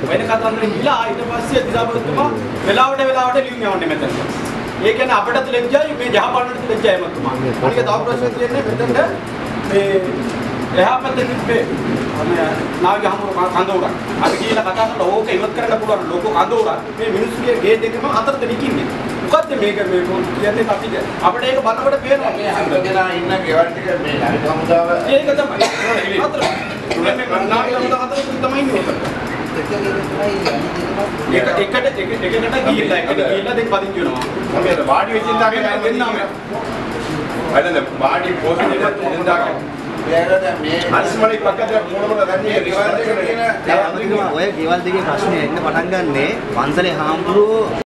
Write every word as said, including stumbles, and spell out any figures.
වෙන කතන්දර ගිහලා ඊට පස්සේ දිසාපතිතුමා වෙලාවට වෙලාවට ලියුම් යවන්නේ මෙතන. ඒ කියන්නේ අපිටත් ලැජ්ජයි මේ ජහපාලනට ලැජ්ජයි මතුමා. අනික තව ප්‍රශ්න තියෙන්නේ මෙතනට මේ එහා පැත්තේ තිබ්බේ මේ නාවික හමුව කඳ උරක්. අපි කියලා කතා කරලා ඕක ඉවත් කරන්න පුළුවන් ලොකු කඳ උරක්. මේ මිනිස්සුගේ ගේ දෙකම අතරද නිකින්නේ. මොකද්ද මේක මේ කියන්නේ අපිට අපිට ඒක බලනකොට පේනවා. මේ අතගෙන ඉන්න ගෙවල් ටික මේ නාවික හමුදාව ඒක තමයි. අතර මේ නාවික හමුදාව අතර තමයි ඉන්නේ. එක එකට එක එකකට ගිහිල්ලා එකට ගිහිල්ලා දෙක පදිංචි වෙනවා. අපි වාඩි වෙච්ච ඉඳන් අපි දෙන්නාම. අයිතන වාඩි පොස් දෙන්න දෙන්නාම. අනිස්මලි පක්කද මොනවද ගන්නේ ගෙවල් දෙක කියන ඔය ගෙවල් දෙකේ ප්‍රශ්නේ එන්න පටන් ගන්නේ පන්සලේ හාමුදුරුවෝ